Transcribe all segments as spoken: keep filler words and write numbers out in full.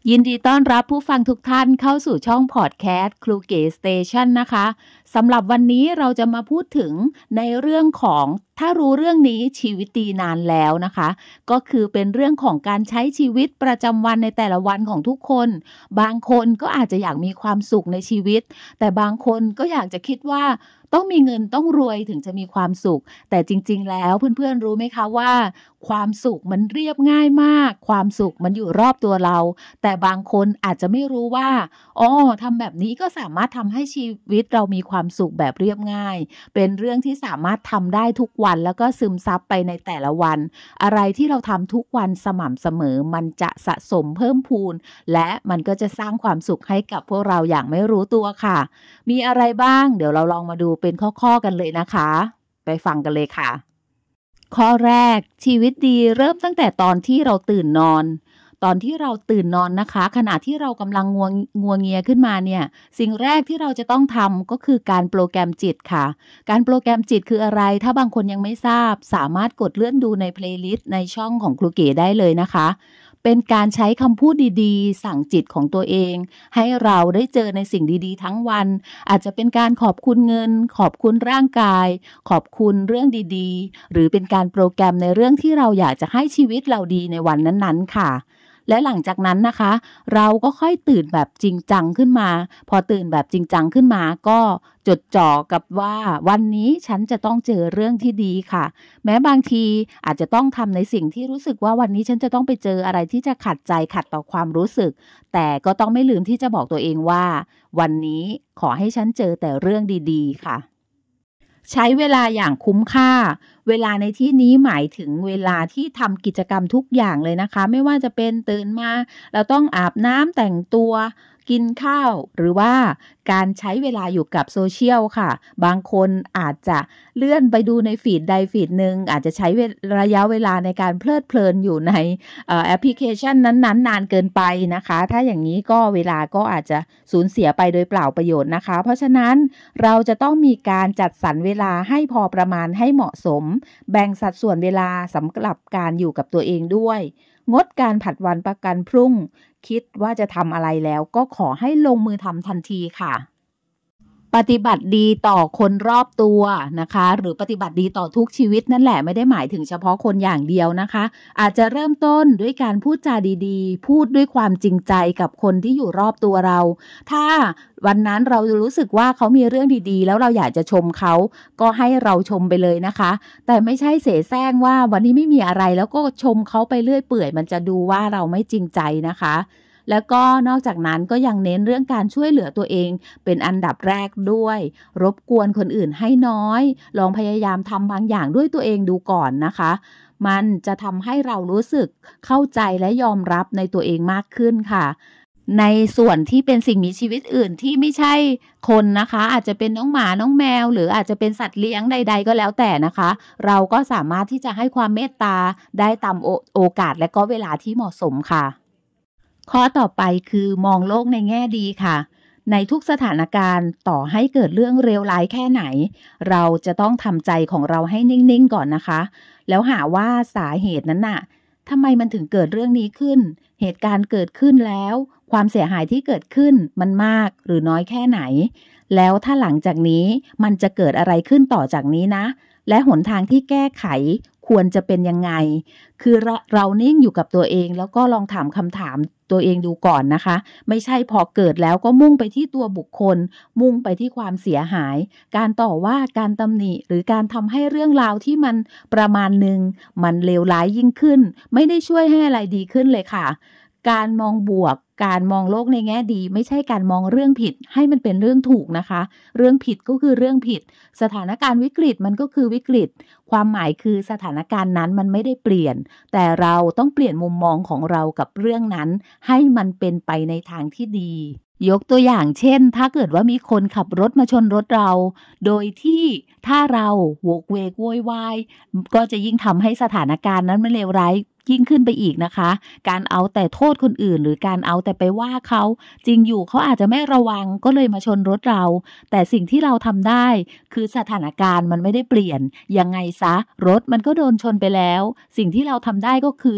ยินดีต้อนรับผู้ฟังทุกท่านเข้าสู่ช่องพอดแคสต์ครูเก๋สเตชันนะคะสำหรับวันนี้เราจะมาพูดถึงในเรื่องของถ้ารู้เรื่องนี้ชีวิตดีนานแล้วนะคะก็คือเป็นเรื่องของการใช้ชีวิตประจำวันในแต่ละวันของทุกคนบางคนก็อาจจะอยากมีความสุขในชีวิตแต่บางคนก็อยากจะคิดว่าต้องมีเงินต้องรวยถึงจะมีความสุขแต่จริงๆแล้วเพื่อนๆรู้ไหมคะว่าความสุขมันเรียบง่ายมากความสุขมันอยู่รอบตัวเราแต่บางคนอาจจะไม่รู้ว่าอ๋อทำแบบนี้ก็สามารถทำให้ชีวิตเรามีความสุขแบบเรียบง่ายเป็นเรื่องที่สามารถทำได้ทุกวันแล้วก็ซึมซับไปในแต่ละวันอะไรที่เราทำทุกวันสม่ำเสมอมันจะสะสมเพิ่มพูนและมันก็จะสร้างความสุขให้กับพวกเราอย่างไม่รู้ตัวค่ะมีอะไรบ้างเดี๋ยวเราลองมาดูเป็นข้อๆกันเลยนะคะไปฟังกันเลยค่ะข้อแรกชีวิตดีเริ่มตั้งแต่ตอนที่เราตื่นนอนตอนที่เราตื่นนอนนะคะขณะที่เรากำลังงัวงัวเงียขึ้นมาเนี่ยสิ่งแรกที่เราจะต้องทำก็คือการโปรแกรมจิตค่ะการโปรแกรมจิตคืออะไรถ้าบางคนยังไม่ทราบสามารถกดเลื่อนดูในเพลย์ลิสต์ในช่องของครูเก๋ได้เลยนะคะเป็นการใช้คำพูดดีๆสั่งจิตของตัวเองให้เราได้เจอในสิ่งดีๆทั้งวันอาจจะเป็นการขอบคุณเงินขอบคุณร่างกายขอบคุณเรื่องดีๆหรือเป็นการโปรแกรมในเรื่องที่เราอยากจะให้ชีวิตเราดีในวันนั้นๆค่ะและหลังจากนั้นนะคะเราก็ค่อยตื่นแบบจริงจังขึ้นมาพอตื่นแบบจริงจังขึ้นมาก็จดจ่อกับว่าวันนี้ฉันจะต้องเจอเรื่องที่ดีค่ะแม้บางทีอาจจะต้องทำในสิ่งที่รู้สึกว่าวันนี้ฉันจะต้องไปเจออะไรที่จะขัดใจขัดต่อความรู้สึกแต่ก็ต้องไม่ลืมที่จะบอกตัวเองว่าวันนี้ขอให้ฉันเจอแต่เรื่องดีๆค่ะใช้เวลาอย่างคุ้มค่าเวลาในที่นี้หมายถึงเวลาที่ทำกิจกรรมทุกอย่างเลยนะคะไม่ว่าจะเป็นตื่นมาเราต้องอาบน้ำแต่งตัวกินข้าวหรือว่าการใช้เวลาอยู่กับโซเชียลค่ะบางคนอาจจะเลื่อนไปดูในฟีดใดฟีดหนึ่งอาจจะใช้ระยะเวลาในการเพลิดเพลินอยู่ในแอปพลิเคชันนั้นๆนานเกินไปนะคะถ้าอย่างนี้ก็เวลาก็อาจจะสูญเสียไปโดยเปล่าประโยชน์นะคะเพราะฉะนั้นเราจะต้องมีการจัดสรรเวลาให้พอประมาณให้เหมาะสมแบ่งสัดส่วนเวลาสำหรับการอยู่กับตัวเองด้วยงดการผัดวันประกันพรุ่งคิดว่าจะทำอะไรแล้วก็ขอให้ลงมือทำทันทีค่ะปฏิบัติดีต่อคนรอบตัวนะคะหรือปฏิบัติดีต่อทุกชีวิตนั่นแหละไม่ได้หมายถึงเฉพาะคนอย่างเดียวนะคะอาจจะเริ่มต้นด้วยการพูดจาดีๆพูดด้วยความจริงใจกับคนที่อยู่รอบตัวเราถ้าวันนั้นเรารู้สึกว่าเขามีเรื่องดีๆแล้วเราอยากจะชมเขาก็ให้เราชมไปเลยนะคะแต่ไม่ใช่เสแสร้งว่าวันนี้ไม่มีอะไรแล้วก็ชมเขาไปเรื่อยเปื่อยมันจะดูว่าเราไม่จริงใจนะคะแล้วก็นอกจากนั้นก็ยังเน้นเรื่องการช่วยเหลือตัวเองเป็นอันดับแรกด้วยรบกวนคนอื่นให้น้อยลองพยายามทำบางอย่างด้วยตัวเองดูก่อนนะคะมันจะทำให้เรารู้สึกเข้าใจและยอมรับในตัวเองมากขึ้นค่ะในส่วนที่เป็นสิ่งมีชีวิตอื่นที่ไม่ใช่คนนะคะอาจจะเป็นน้องหมาน้องแมวหรืออาจจะเป็นสัตว์เลี้ยงใดๆก็แล้วแต่นะคะเราก็สามารถที่จะให้ความเมตตาได้ตามโอกาสและก็เวลาที่เหมาะสมค่ะข้อต่อไปคือมองโลกในแง่ดีค่ะในทุกสถานการณ์ต่อให้เกิดเรื่องเลวร้ายแค่ไหนเราจะต้องทำใจของเราให้นิ่งๆก่อนนะคะแล้วหาว่าสาเหตุนั้นน่ะทำไมมันถึงเกิดเรื่องนี้ขึ้นเหตุการณ์เกิดขึ้นแล้วความเสียหายที่เกิดขึ้นมันมากหรือน้อยแค่ไหนแล้วถ้าหลังจากนี้มันจะเกิดอะไรขึ้นต่อจากนี้นะและหนทางที่แก้ไขควรจะเป็นยังไงคือเราเรานิ่งอยู่กับตัวเองแล้วก็ลองถามคำถามตัวเองดูก่อนนะคะไม่ใช่พอเกิดแล้วก็มุ่งไปที่ตัวบุคคลมุ่งไปที่ความเสียหายการต่อว่าการตำหนิหรือการทำให้เรื่องราวที่มันประมาณหนึ่งมันเลวร้ายยิ่งขึ้นไม่ได้ช่วยให้อะไรดีขึ้นเลยค่ะการมองบวกการมองโลกในแง่ดีไม่ใช่การมองเรื่องผิดให้มันเป็นเรื่องถูกนะคะเรื่องผิดก็คือเรื่องผิดสถานการณ์วิกฤตมันก็คือวิกฤตความหมายคือสถานการณ์นั้นมันไม่ได้เปลี่ยนแต่เราต้องเปลี่ยนมุมมองของเรากับเรื่องนั้นให้มันเป็นไปในทางที่ดียกตัวอย่างเช่นถ้าเกิดว่ามีคนขับรถมาชนรถเราโดยที่ถ้าเราโวกเวกโวยวายก็จะยิ่งทำให้สถานการณ์นั้นมันเลวร้ายยิ่งขึ้นไปอีกนะคะการเอาแต่โทษคนอื่นหรือการเอาแต่ไปว่าเขาจริงอยู่เขาอาจจะไม่ระวังก็เลยมาชนรถเราแต่สิ่งที่เราทำได้คือสถานการณ์มันไม่ได้เปลี่ยนยังไงซะรถมันก็โดนชนไปแล้วสิ่งที่เราทำได้ก็คือ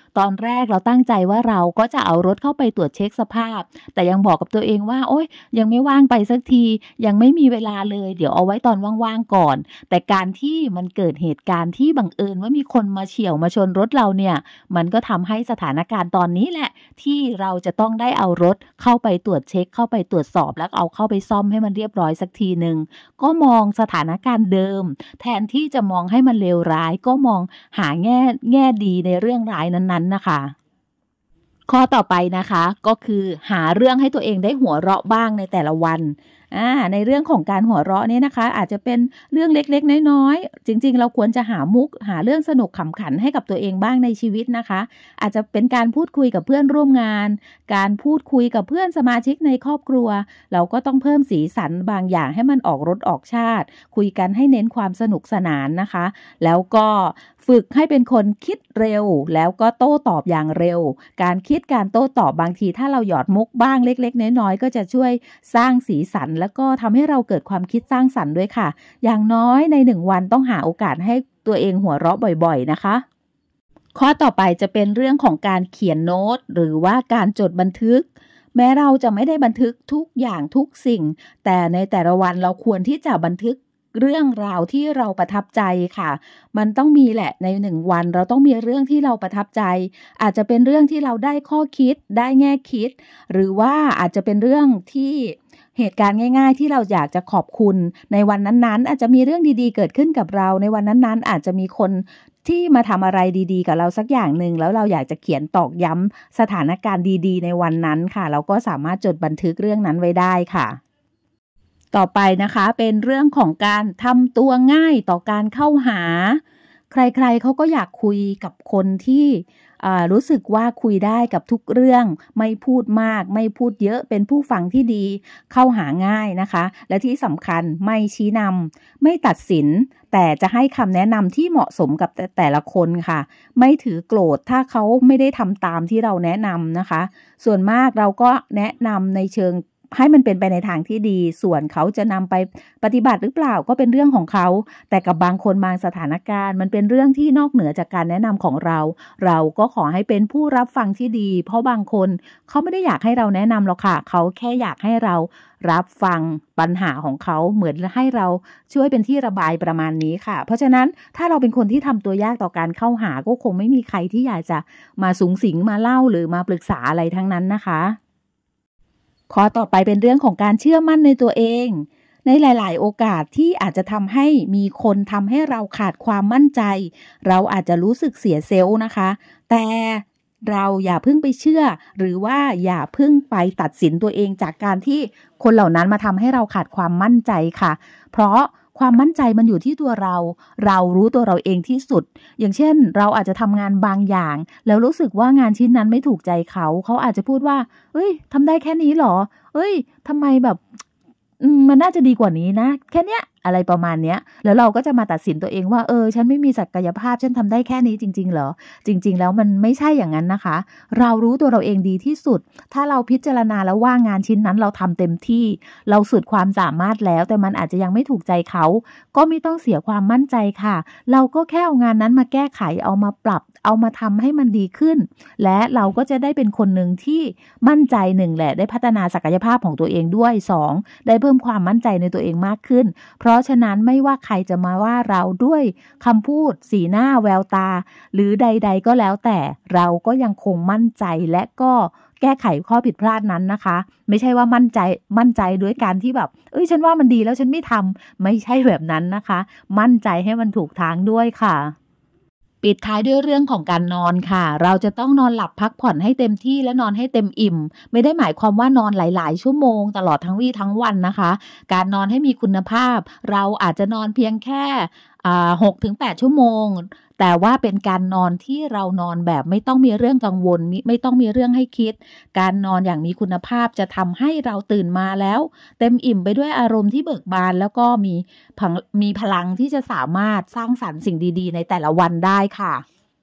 ตอนแรกเราตั้งใจว่าเราก็จะเอารถเข้าไปตรวจเช็คสภาพแต่ยังบอกกับตัวเองว่าโอ๊ยยังไม่ว่างไปสักทียังไม่มีเวลาเลยเดี๋ยวเอาไว้ตอนว่างๆก่อนแต่การที่มันเกิดเหตุการณ์ที่บังเอิญว่ามีคนมาเฉี่ยวมาชนรถเราเนี่ยมันก็ทำให้สถานการณ์ตอนนี้แหละที่เราจะต้องได้เอารถเข้าไปตรวจเช็คเข้าไปตรวจสอบแล้วเอาเข้าไปซ่อมให้มันเรียบร้อยสักทีนึงก็มองสถานการณ์เดิมแทนที่จะมองให้มันเลวร้ายก็มองหาแง่แง่ดีในเรื่องร้ายนั้นๆนะคะข้อต่อไปนะคะก็คือหาเรื่องให้ตัวเองได้หัวเราะบ้างในแต่ละวันอ่าในเรื่องของการหัวเราะเนี่ยนะคะอาจจะเป็นเรื่องเล็กๆน้อยๆจริงๆเราควรจะหามุกหาเรื่องสนุกขำขันให้กับตัวเองบ้างในชีวิตนะคะอาจจะเป็นการพูดคุยกับเพื่อนร่วมงานการพูดคุยกับเพื่อนสมาชิกในครอบครัวเราก็ต้องเพิ่มสีสันบางอย่างให้มันออกรสออกชาติคุยกันให้เน้นความสนุกสนานนะคะแล้วก็ฝึกให้เป็นคนคิดเร็วแล้วก็โต้ตอบอย่างเร็วการคิดการโต้ตอบบางทีถ้าเราหยอดมุกบ้างเล็กๆน้อยๆก็จะช่วยสร้างสีสันแล้วก็ทำให้เราเกิดความคิดสร้างสรรค์ด้วยค่ะอย่างน้อยในหนึ่งวันต้องหาโอกาสให้ตัวเองหัวเราะบ่อยๆนะคะข้อต่อไปจะเป็นเรื่องของการเขียนโน้ตหรือว่าการจดบันทึกแม้เราจะไม่ได้บันทึกทุกอย่างทุกสิ่งแต่ในแต่ละวันเราควรที่จะบันทึกเรื่องราวที่เราประทับใจค่ะมันต้องมีแหละในหนึ่งวันเราต้องมีเรื่องที่เราประทับใจอาจจะเป็นเรื่องที่เราได้ข้อคิดได้แง่คิดหรือว่าอาจจะเป็นเรื่องที่เหตุการณ์ง่ายๆที่เราอยากจะขอบคุณในวันนั้นๆอาจจะมีเรื่องดีๆเกิดขึ้นกับเราในวันนั้นๆอาจจะมีคนที่มาทำอะไรดีๆกับเราสักอย่างหนึ่งแล้วเราอยากจะเขียนตอกย้ำสถานการณ์ดีๆในวันนั้นค่ะเราก็สามารถจดบันทึกเรื่องนั้นไว้ได้ค่ะต่อไปนะคะเป็นเรื่องของการทำตัวง่ายต่อการเข้าหาใครๆเขาก็อยากคุยกับคนที่รู้สึกว่าคุยได้กับทุกเรื่องไม่พูดมากไม่พูดเยอะเป็นผู้ฟังที่ดีเข้าหาง่ายนะคะและที่สำคัญไม่ชี้นำไม่ตัดสินแต่จะให้คำแนะนำที่เหมาะสมกับแต่ละคนค่ะไม่ถือโกรธถ้าเขาไม่ได้ทำตามที่เราแนะนำนะคะส่วนมากเราก็แนะนำในเชิงให้มันเป็นไปในทางที่ดีส่วนเขาจะนำไปปฏิบัติหรือเปล่าก็เป็นเรื่องของเขาแต่กับบางคนบางสถานการณ์มันเป็นเรื่องที่นอกเหนือจากการแนะนำของเราเราก็ขอให้เป็นผู้รับฟังที่ดีเพราะบางคนเขาไม่ได้อยากให้เราแนะนำหรอกค่ะเขาแค่อยากให้เรารับฟังปัญหาของเขาเหมือนให้เราช่วยเป็นที่ระบายประมาณนี้ค่ะเพราะฉะนั้นถ้าเราเป็นคนที่ทำตัวยากต่อการเข้าหาก็คงไม่มีใครที่อยากจะมาสุงสิงมาเล่าหรือมาปรึกษาอะไรทั้งนั้นนะคะข้อต่อไปเป็นเรื่องของการเชื่อมั่นในตัวเองในหลายๆโอกาสที่อาจจะทำให้มีคนทำให้เราขาดความมั่นใจเราอาจจะรู้สึกเสียเซลล์นะคะแต่เราอย่าเพิ่งไปเชื่อหรือว่าอย่าเพิ่งไปตัดสินตัวเองจากการที่คนเหล่านั้นมาทำให้เราขาดความมั่นใจค่ะเพราะความมั่นใจมันอยู่ที่ตัวเราเรารู้ตัวเราเองที่สุดอย่างเช่นเราอาจจะทำงานบางอย่างแล้วรู้สึกว่างานชิ้นนั้นไม่ถูกใจเขาเขาอาจจะพูดว่าเอ้ยทำได้แค่นี้หรอเอ้ยทำไมแบบมันน่าจะดีกว่านี้นะแค่เนี้ยอะไรประมาณเนี้ยแล้วเราก็จะมาตัดสินตัวเองว่าเออฉันไม่มีศักยภาพฉันทำได้แค่นี้จริงๆเหรอจริงๆแล้วมันไม่ใช่อย่างนั้นนะคะเรารู้ตัวเราเองดีที่สุดถ้าเราพิจารณาแล้วว่างานชิ้นนั้นเราทำเต็มที่เราสุดความสามารถแล้วแต่มันอาจจะยังไม่ถูกใจเขาก็ไม่ต้องเสียความมั่นใจค่ะเราก็แค่เอางานนั้นมาแก้ไขเอามาปรับเอามาทำให้มันดีขึ้นและเราก็จะได้เป็นคนหนึ่งที่มั่นใจหนึ่งแหละได้พัฒนาศักยภาพของตัวเองด้วยสองได้เพิ่มความมั่นใจในตัวเองมากขึ้นเพราะฉะนั้นไม่ว่าใครจะมาว่าเราด้วยคำพูดสีหน้าแววตาหรือใดๆก็แล้วแต่เราก็ยังคงมั่นใจและก็แก้ไขข้อผิดพลาดนั้นนะคะไม่ใช่ว่ามั่นใจมั่นใจด้วยการที่แบบเอ้ยฉันว่ามันดีแล้วฉันไม่ทำไม่ใช่แบบนั้นนะคะมั่นใจให้มันถูกทางด้วยค่ะปิดท้ายด้วยเรื่องของการนอนค่ะเราจะต้องนอนหลับพักผ่อนให้เต็มที่และนอนให้เต็มอิ่มไม่ได้หมายความว่านอนหลายๆชั่วโมงตลอดทั้งวี่ทั้งวันนะคะการนอนให้มีคุณภาพเราอาจจะนอนเพียงแค่หกถึงแปดชั่วโมงแต่ว่าเป็นการนอนที่เรานอนแบบไม่ต้องมีเรื่องกังวลไม่ต้องมีเรื่องให้คิดการนอนอย่างมีคุณภาพจะทำให้เราตื่นมาแล้วเต็มอิ่มไปด้วยอารมณ์ที่เบิกบานแล้วก็มีมีพลังที่จะสามารถสร้างสรรค์สิ่งดีๆในแต่ละวันได้ค่ะ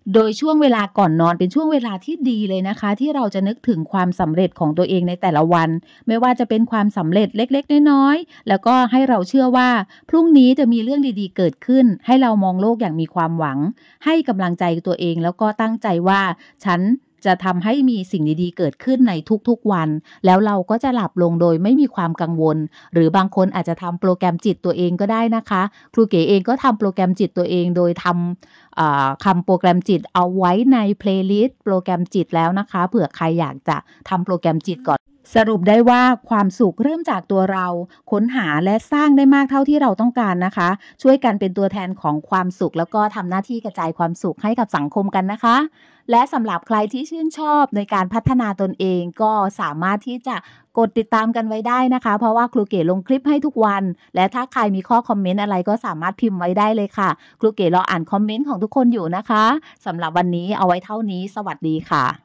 โดยช่วงเวลาก่อนนอนเป็นช่วงเวลาที่ดีเลยนะคะที่เราจะนึกถึงความสำเร็จของตัวเองในแต่ละวันไม่ว่าจะเป็นความสำเร็จเล็กๆน้อยๆแล้วก็ให้เราเชื่อว่าพรุ่งนี้จะมีเรื่องดีๆเกิดขึ้นให้เรามองโลกอย่างมีความหวังให้กำลังใจตัวเองแล้วก็ตั้งใจว่าฉันจะทำให้มีสิ่งดีๆเกิดขึ้นในทุกๆวันแล้วเราก็จะหลับลงโดยไม่มีความกังวลหรือบางคนอาจจะทำโปรแกรมจิตตัวเองก็ได้นะคะครูเก๋เองก็ทำโปรแกรมจิตตัวเองโดยทำคำโปรแกรมจิตเอาไว้ในเพลย์ลิสต์โปรแกรมจิตแล้วนะคะเผื่อใครอยากจะทำโปรแกรมจิตก่อนสรุปได้ว่าความสุขเริ่มจากตัวเราค้นหาและสร้างได้มากเท่าที่เราต้องการนะคะช่วยกันเป็นตัวแทนของความสุขแล้วก็ทำหน้าที่กระจายความสุขให้กับสังคมกันนะคะและสำหรับใครที่ชื่นชอบในการพัฒนาตนเองก็สามารถที่จะกดติดตามกันไว้ได้นะคะเพราะว่าครูเก๋ลงคลิปให้ทุกวันและถ้าใครมีข้อคอมเมนต์อะไรก็สามารถพิมพ์ไว้ได้เลยค่ะครูเก๋รออ่านคอมเมนต์ของทุกคนอยู่นะคะสำหรับวันนี้เอาไว้เท่านี้สวัสดีค่ะ